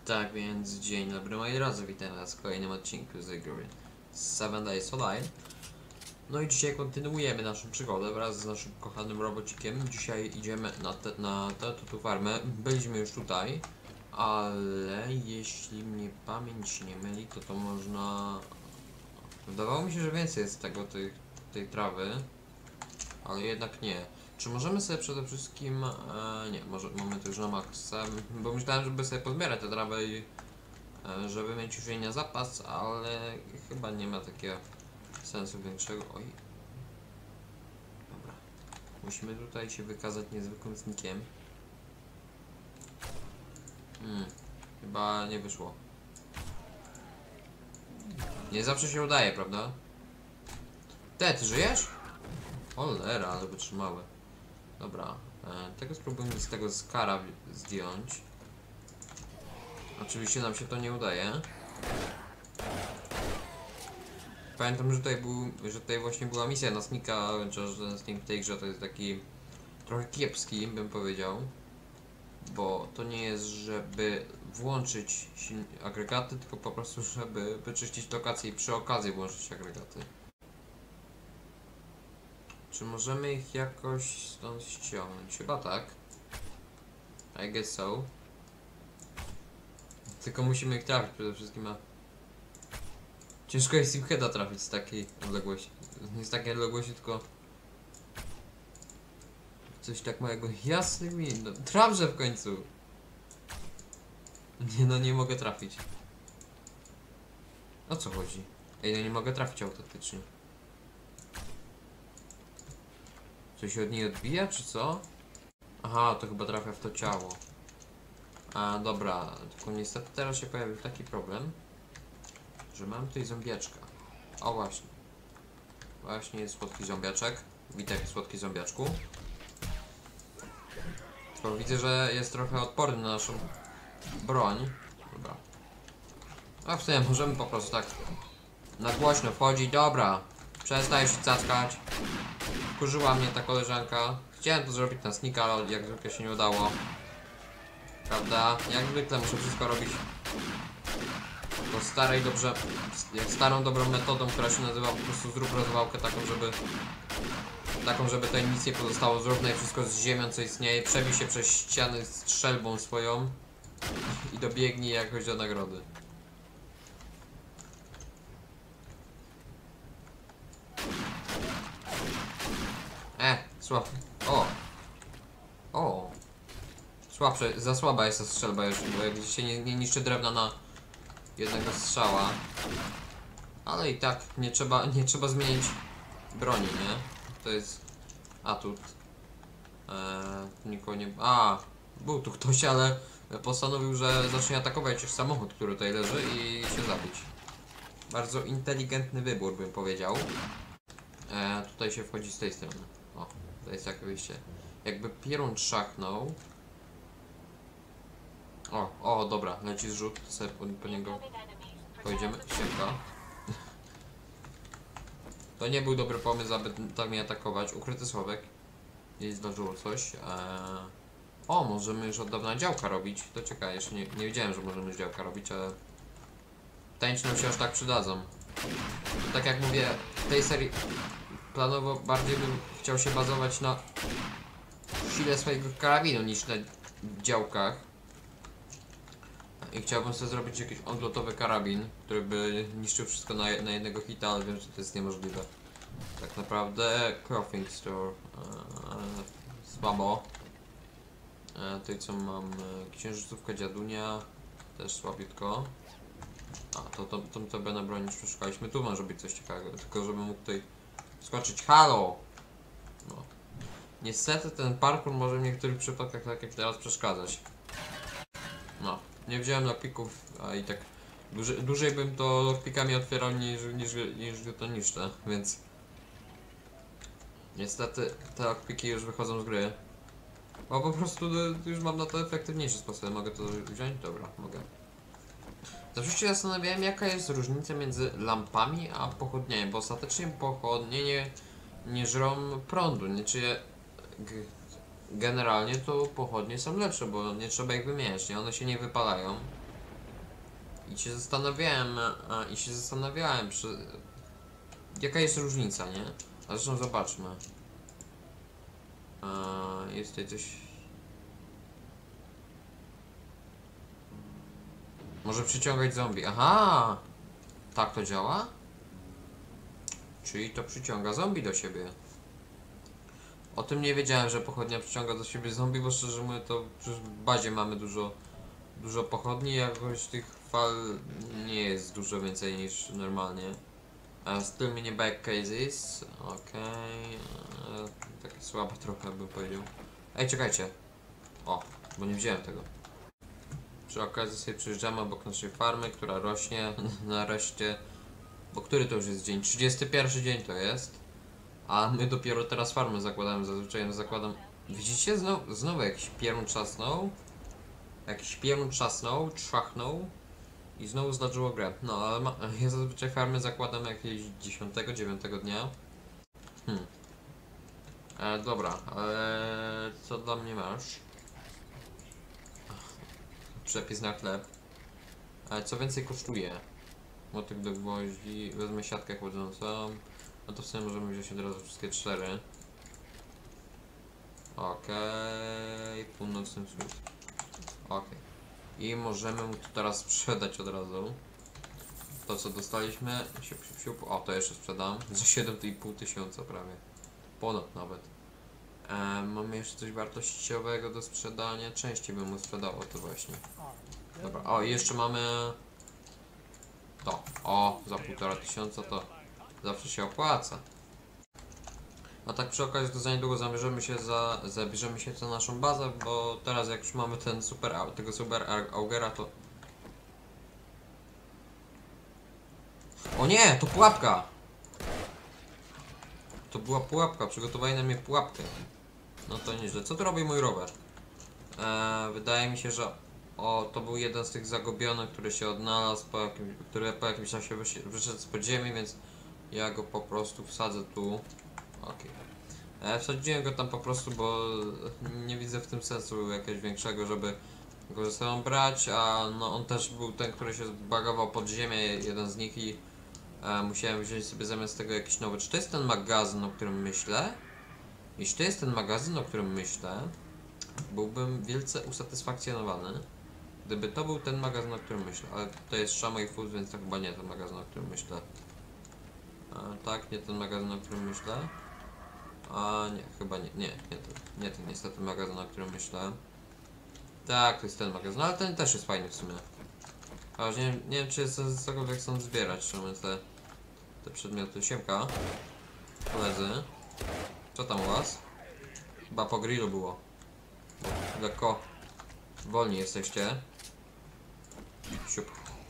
Tak więc dzień dobry moi drodzy, witam was w kolejnym odcinku z gry 7 Days Online. No i dzisiaj kontynuujemy naszą przygodę wraz z naszym kochanym robocikiem. Dzisiaj idziemy na tę farmę. Byliśmy już tutaj, ale jeśli mnie pamięć nie myli, to można... Wydawało mi się, że więcej jest tej trawy, ale jednak nie. Czy możemy sobie przede wszystkim... nie, może mamy to już na maksa, bo myślałem, żeby sobie pozbierać tę trawę i żeby mieć już jej na zapas, ale chyba nie ma takiego sensu większego. Oj. Dobra. Musimy tutaj się wykazać niezwykłym snikiem. Chyba nie wyszło. Nie zawsze się udaje, prawda? Ty żyjesz? Cholera, ale wytrzymały. Dobra. Tego spróbujmy z tego skara zdjąć. Oczywiście nam się to nie udaje. Pamiętam, że tutaj właśnie była misja na snika, chociaż ten snik w tej grze to jest taki trochę kiepski, bym powiedział. Bo to nie jest, żeby włączyć agregaty, tylko po prostu, żeby wyczyścić lokację i przy okazji włączyć agregaty. Czy możemy ich jakoś stąd ściągnąć? Chyba tak. I guess so. Tylko musimy ich trafić przede wszystkim, a ciężko jest im heada trafić z takiej odległości. Nie z takiej odległości, tylko coś tak małego. Jasny mi, no, trafże w końcu. Nie, no nie mogę trafić. O co chodzi? Ej, no nie mogę trafić autentycznie. Coś się od niej odbija, czy co? Aha, to chyba trafia w to ciało. A, dobra, tylko niestety teraz się pojawił taki problem, że mam tutaj zombiaczka. O, właśnie. Właśnie jest słodki zombiaczek. Witaj, słodki zombiaczku. Tylko widzę, że jest trochę odporny na naszą broń. Dobra. A w sumie możemy po prostu tak na głośno wchodzić. Dobra, przestań się cackać. Wkurzyła mnie ta koleżanka. Chciałem to zrobić na snika, ale jak zwykle się nie udało. Prawda? Jak zwykle muszę wszystko robić po starej dobrze, jak starą dobrą metodą, która się nazywa po prostu zrób rozwałkę taką, żeby tutaj nic nie pozostało, zrób wszystko z ziemią co istnieje, przebij się przez ściany strzelbą swoją i dobiegnij jakoś do nagrody. Słab. O! Słabsze, za słaba jest ta strzelba już, bo jak się nie niszczy drewna na jednego strzała. Ale i tak nie trzeba zmienić broni, nie? To jest atut. Nikogo nie... był tu ktoś, ale postanowił, że zacznie atakować już samochód, który tutaj leży i się zabić. Bardzo inteligentny wybór, bym powiedział. Tutaj się wchodzi z tej strony. O, to jest jak wyjście. Jakby pierun trzachnął. O, dobra, leci zrzut, sobie po niego pojedziemy. Siemka. To nie był dobry pomysł, aby tak mnie atakować. Ukryty słowek. Gdzieś zdarzyło coś. O, możemy już od dawna działka robić. To ciekawe, jeszcze nie wiedziałem, że możemy już działka robić, ale tańczy nam się aż tak przydadzą. Tak jak mówię, w tej serii planowo bardziej bym chciał się bazować na sile swojego karabinu niż na działkach. I chciałbym sobie zrobić jakiś odlotowy karabin, który by niszczył wszystko na jednego hita, ale wiem, że to jest niemożliwe. Tak naprawdę Clothing Store słabo. Tutaj co mam? Księżycówka dziadunia, też słabiutko. To na broń już przeszukaliśmy. Tu może być coś ciekawego, tylko żebym mógł tutaj skoczyć. Halo! No. Niestety ten parkour może w niektórych przypadkach, tak jak teraz, przeszkadzać. No. Nie wziąłem lockpicków, a i tak dłużej bym to lockpickami otwierał niż to niszczę, więc niestety te lockpicki już wychodzą z gry. Bo po prostu już mam na to efektywniejszy sposób. Mogę to wziąć? Dobra, mogę. Zawsze się zastanawiałem, jaka jest różnica między lampami a pochodniami, bo ostatecznie pochodnie nie żrą prądu, nie? Czy generalnie to pochodnie są lepsze, bo nie trzeba ich wymieniać, nie? One się nie wypalają. I się zastanawiałem, jaka jest różnica, nie? A zresztą zobaczmy. Jest tutaj coś... Może przyciągać zombie. Aha! Tak to działa? Czyli to przyciąga zombie do siebie. O tym nie wiedziałem, że pochodnia przyciąga do siebie zombie, bo szczerze mówiąc to przecież w bazie mamy dużo pochodni, jakoś tych fal nie jest dużo więcej niż normalnie. Still mini back cases, okej. Takie słabe trochę bym powiedział. Ej, czekajcie. O, bo nie wziąłem tego. Przy okazji sobie przyjeżdżamy obok naszej farmy, która rośnie nareszcie. Bo który to już jest dzień? 31 dzień to jest. A my dopiero teraz farmę zakładamy, zazwyczaj zakładam... Widzicie? Znowu jakiś piorun trzasnął. Trzachnął. I znowu zdarzyło grę. No ale ja zazwyczaj farmy zakładam jakieś 10-9 dnia. Dobra, ale co dla mnie masz? Przepis na chleb. Co więcej kosztuje? Motyw do gwoździ, wezmę siatkę chłodzącą. No to w sumie możemy wziąć od razu wszystkie 4. Okej, północny wschód. Okej. I możemy mu to teraz sprzedać od razu. To co dostaliśmy. O, to jeszcze sprzedam. Za 7,5 tysiąca prawie. Ponad nawet. Mamy jeszcze coś wartościowego do sprzedania. Częściej bym mu sprzedało to właśnie. Dobra, o i jeszcze mamy to. O, za 1,5 tysiąca to zawsze się opłaca. A tak przy okazji to za niedługo zabierzemy się za naszą bazę, bo teraz jak już mamy tego super augera to... O nie, to pułapka! To była pułapka, przygotowali na mnie pułapkę. No to nieźle. Co tu robi mój rower? Wydaje mi się, że to był jeden z tych zagubionych, który się odnalazł, który po jakimś czasie wyszedł z podziemi, więc ja go po prostu wsadzę tu. Wsadziłem go tam po prostu, bo nie widzę w tym sensu jakiegoś większego, żeby go ze sobą brać, a no on też był ten, który się zbagował pod ziemię, jeden z nich i musiałem wziąć sobie zamiast tego jakiś nowy. Czy to jest ten magazyn, o którym myślę? Jeśli to jest ten magazyn, o którym myślę, byłbym wielce usatysfakcjonowany, gdyby to był ten magazyn, o którym myślę, ale to jest Shamrock Foods, więc to chyba nie ten magazyn, o którym myślę. Tak, nie ten magazyn, o którym myślę. Nie, chyba nie ten niestety magazyn, o którym myślę. Tak, to jest ten magazyn, ale ten też jest fajny w sumie. Chociaż nie wiem czy jest cokolwiek chcą zbierać, czy te przedmioty. Siemka, koledzy. Co tam u was? Chyba po grillu było. Lekko wolni jesteście. Siup.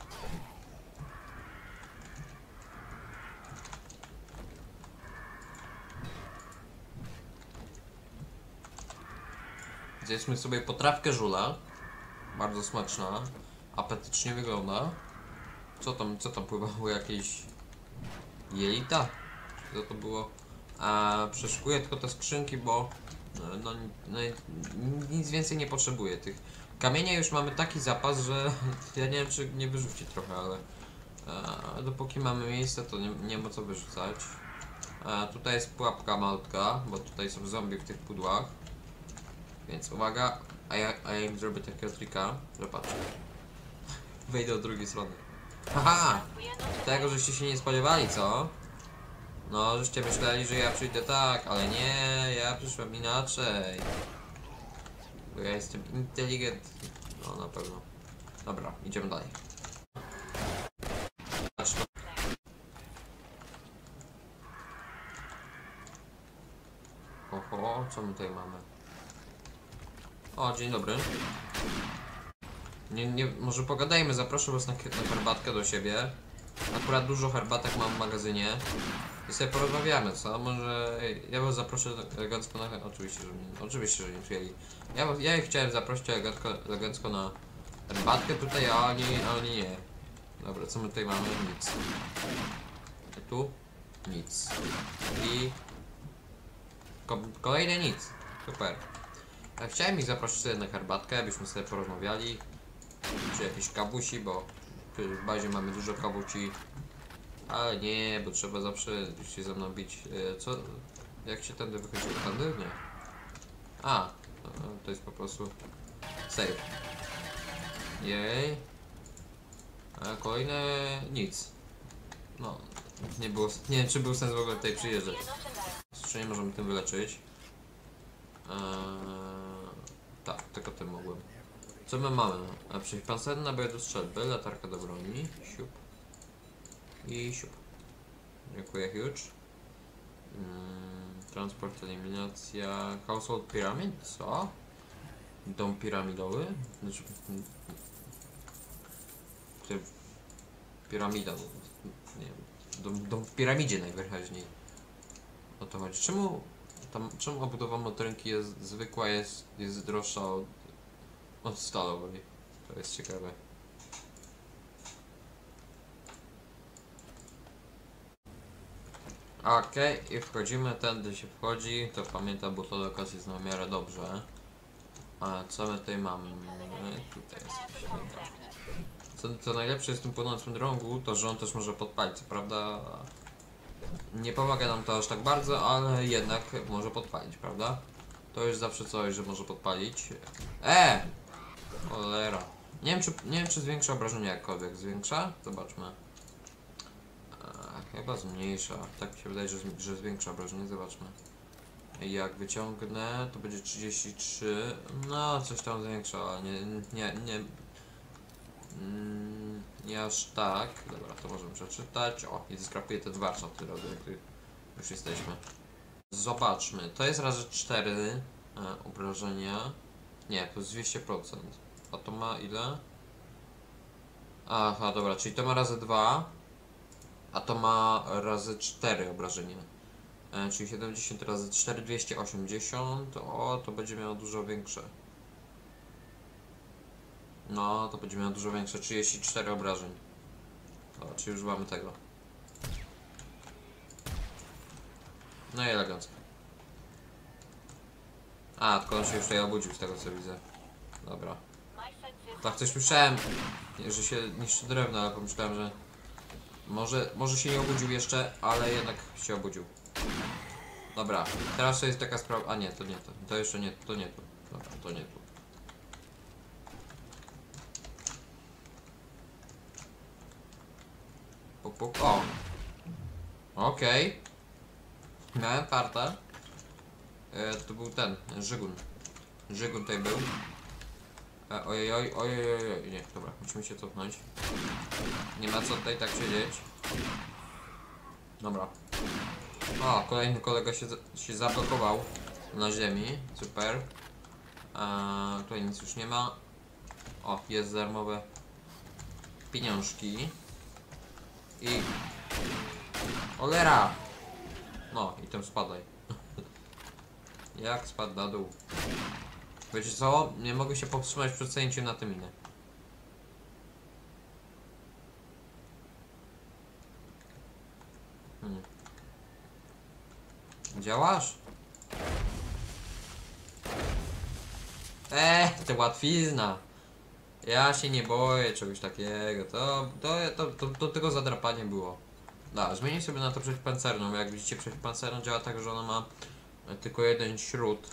Zjedzmy sobie potrawkę żula. Bardzo smaczna. Apetycznie wygląda. Co tam pływało? Jakieś jelita? Co to było? Przeszukuję tylko te skrzynki, bo no, nic więcej nie potrzebuję. Tych kamienia już mamy taki zapas, że ja nie wiem czy nie wyrzucić trochę, ale dopóki mamy miejsce, to nie ma co wyrzucać. Tutaj jest pułapka malutka, bo tutaj są zombie w tych pudłach. Więc uwaga, a ja im zrobię takiego trika, że patrzę. Wejdę od drugiej strony. Haha! Tego żeście się nie spodziewali, co? No, żeście myśleli, że ja przyjdę tak, ale nie, ja przyszłem inaczej. Bo ja jestem inteligentny. No, na pewno. Dobra, idziemy dalej. Oho, co my tutaj mamy? O, dzień dobry. Może pogadajmy, zaproszę was na herbatkę do siebie. Akurat dużo herbatek mam w magazynie. I sobie porozmawiamy, co? Może ja was zaproszę elegancko na... Oczywiście, że nie chcieli. Ja ich chciałem zaprosić elegancko na herbatkę tutaj, a oni nie. Dobra, co my tutaj mamy? Nic. I tu? Nic. I... Kolejne nic. Super. Chciałem ich zaprosić sobie na herbatkę, abyśmy sobie porozmawiali. Czy jakieś kabusi, bo W bazie mamy dużo kabuci. Ale nie, bo trzeba zawsze się ze mną bić. Co? Jak się tędy wychodziło? Tędy? Nie. A, to jest po prostu save. Jej. A kolejne nic. No, nie było. Nie wiem, czy był sens w ogóle tutaj przyjeżdżać. Jeszcze nie możemy tym wyleczyć. Tak, tylko tym mogłem. Co my mamy? Przeciwpancerny nabój do strzelby, latarka do broni, siup. I siup. Dziękuję, huge. Transport, eliminacja. Household Pyramid? Co? Dom piramidowy? Znaczy, piramida. Nie wiem. Dom w piramidzie najwyraźniej. O to chodzi. Czemu obudowa motorynki jest zwykła, jest droższa od stalowej? To jest ciekawe. Okej, i wchodzimy, tędy się wchodzi, to pamiętam, bo to lokacja jest na miarę dobrze. A co my tutaj mamy? Tutaj jest jakiś co najlepsze jest w tym płynącym drągu, to że on też może podpalić, co prawda nie pomaga nam to aż tak bardzo, ale jednak może podpalić, prawda? To jest zawsze coś, że może podpalić. Cholera. Nie wiem czy zwiększa obrażenia jakkolwiek. Zwiększa? Zobaczmy. Chyba zmniejsza. Tak mi się wydaje, że zwiększa obrażenie. Zobaczmy. Jak wyciągnę, to będzie 33. No, coś tam zwiększa, ale nie aż tak. Dobra, to możemy przeczytać. O, i skrapuję ten warsztat, który już jesteśmy. Zobaczmy. To jest razy 4 obrażenia. Nie, to jest 200%. A to ma ile? Aha, dobra, czyli to ma razy 2. A to ma razy 4 obrażenia. Czyli 70 razy 4, 280. O, to będzie miało dużo większe. No, to będzie miało dużo większe. 34 obrażeń. O, czyli używamy tego. No i elegancko. A, tylko on się już tutaj obudził z tego co widzę. Dobra. Tak coś słyszałem, że się niszczy drewno, ale pomyślałem, że może się nie obudził jeszcze, ale jednak się obudził. Dobra, teraz to jest taka sprawa. A nie, to nie to. To jeszcze nie, to nie to. Dobra, to nie tu. Puk, puk. O! Okej. Miałem farta. To był ten, Żygun. Żygun tutaj był. Ojej, nie, dobra, musimy się cofnąć. Nie ma co tutaj tak siedzieć. Dobra. O, kolejny kolega się zablokował na ziemi, super. Tutaj nic już nie ma. O, jest darmowe pieniążki. I... Cholera! No, i tam spadaj. Jak spadł na dół? Wiecie co? Nie mogę się powstrzymać przed zajęciem na tę minę. Działasz? To łatwizna. Ja się nie boję czegoś takiego. To tylko zadrapanie było. Da, zmienię sobie na to przeciwpancerną. Jak widzicie, przeciwpancerna działa tak, że ona ma tylko jeden śrut.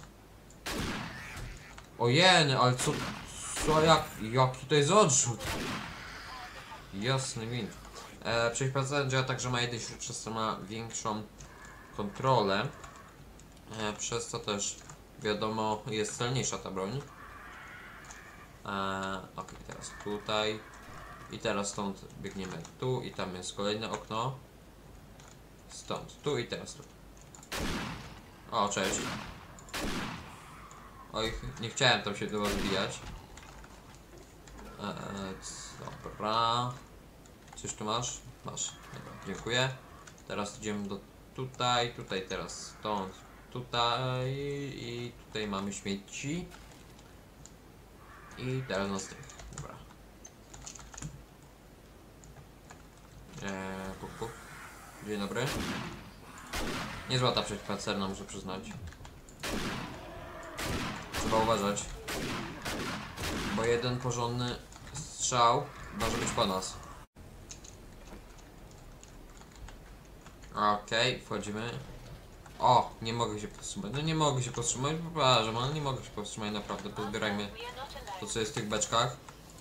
Ojeny, ale jaki to jest odrzut? Jasny gwint. Przeciwpancerna działa tak, że ma jeden śrut, przez co ma większą kontrolę. Przez co też wiadomo jest celniejsza ta broń. Ok, teraz tutaj. I teraz stąd biegniemy tu i tam jest kolejne okno. Stąd, tu i teraz tu. O, cześć. Oj, nie chciałem tam się do was wbijać. Dobra. Coś tu masz? Masz. Dobra, dziękuję. Teraz idziemy do tutaj, teraz stąd, tutaj i tutaj mamy śmieci. I teraz na strych. Dobra. Puk, puk. Dzień dobry. Niezła ta przeciwpancerna, muszę przyznać. Trzeba uważać. Bo jeden porządny strzał może być po nas. Okej, wchodzimy. O, nie mogę się powstrzymać. No nie mogę się powstrzymać, przepraszam, ale nie mogę się powstrzymać, naprawdę. Pozbierajmy to, co jest w tych beczkach.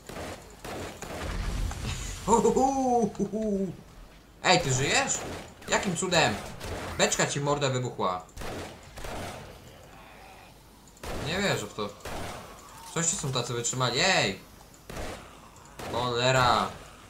Ej, ty żyjesz? Jakim cudem? Beczka ci morda wybuchła. Nie wierzę w to. Coś ci są tacy wytrzymali. Ej! Cholera!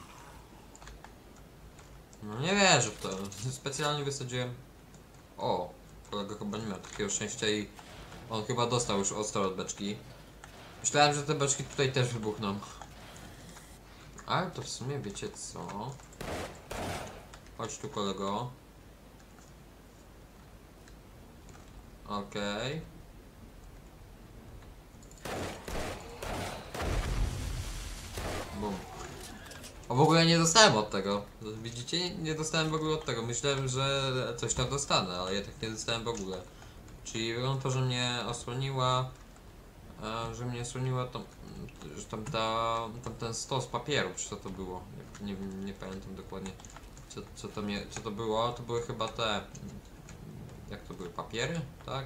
No nie wierzę w to. Specjalnie wysadziłem. O, kolega chyba nie miał takiego szczęścia i on chyba dostał już ostro od beczki. Myślałem, że te beczki tutaj też wybuchną. Ale to w sumie wiecie co? Chodź tu, kolego. Okej. Bum. O, w ogóle nie dostałem od tego. Widzicie? Nie dostałem w ogóle od tego. Myślałem, że coś tam dostanę, ale ja tak nie dostałem w ogóle. Czyli wygląda to, że mnie osłoniła. Że tam ten stos papieru, czy co to było? Nie pamiętam dokładnie. Co to było? To były chyba te. Jak to były? Papiery? Tak?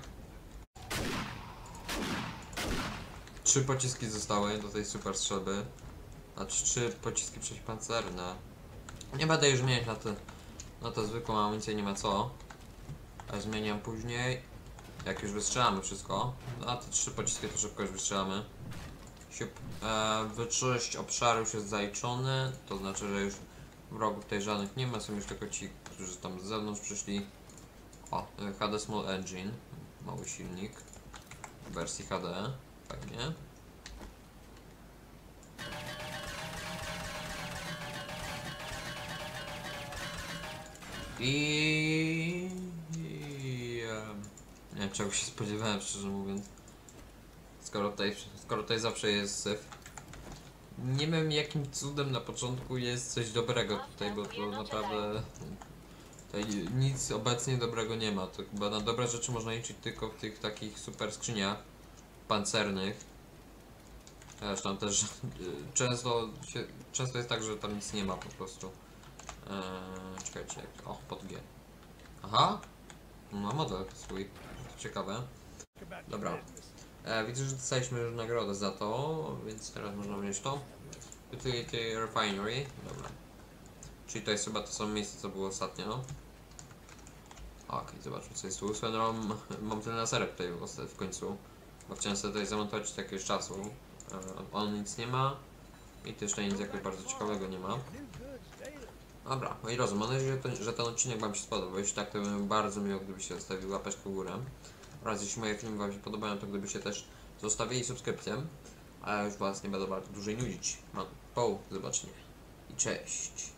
3 pociski zostały do tej super strzelby. Znaczy 3 pociski przeciwpancerne. Nie będę już zmieniać na tę zwykłą amunicję, nie ma co. A zmieniam później, jak już wystrzelamy wszystko. No, a te 3 pociski to szybko już wystrzelamy. Wyczyść obszaru już jest zaliczony, to znaczy, że już wrogów tutaj żadnych nie ma, są już tylko ci, którzy tam z zewnątrz przyszli. O, HD Small Engine, mały silnik w wersji HD, fajnie. Nie wiem, czego się spodziewałem, szczerze mówiąc. Skoro tutaj zawsze jest syf. Nie wiem, jakim cudem na początku jest coś dobrego tutaj, bo to naprawdę tutaj nic obecnie dobrego nie ma. To chyba na dobre rzeczy można liczyć tylko w tych takich super skrzyniach pancernych. Zresztą też często jest tak, że tam nic nie ma po prostu. Czekajcie, o, pod G. Aha, no model swój, to ciekawe. Dobra, widzę, że dostaliśmy już nagrodę za to, więc teraz można wziąć to. Utility Refinery, dobra. Czyli to jest chyba to samo miejsce, co było ostatnio. Okej, zobaczmy, co jest tu. Mam ten laserek tutaj w końcu, bo chciałem sobie tutaj zamontować od jakiegoś czasu. On nic nie ma i też tutaj nic jakoś bardzo ciekawego nie ma. Dobra, moi drodzy, mam nadzieję, że ten odcinek Wam się spodobał. Jeśli tak, to bym bardzo miło, gdybyście zostawili łapeczkę w górę. Oraz jeśli moje filmy Wam się podobają, to gdybyście też zostawili subskrypcję. A ja już Was nie będę bardzo dłużej nudzić. Do zobaczenia i cześć.